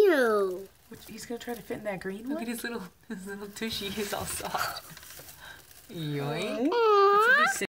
Ew. He's gonna try to fit in that green one? Look at his little tushy. He's all soft. Yoink.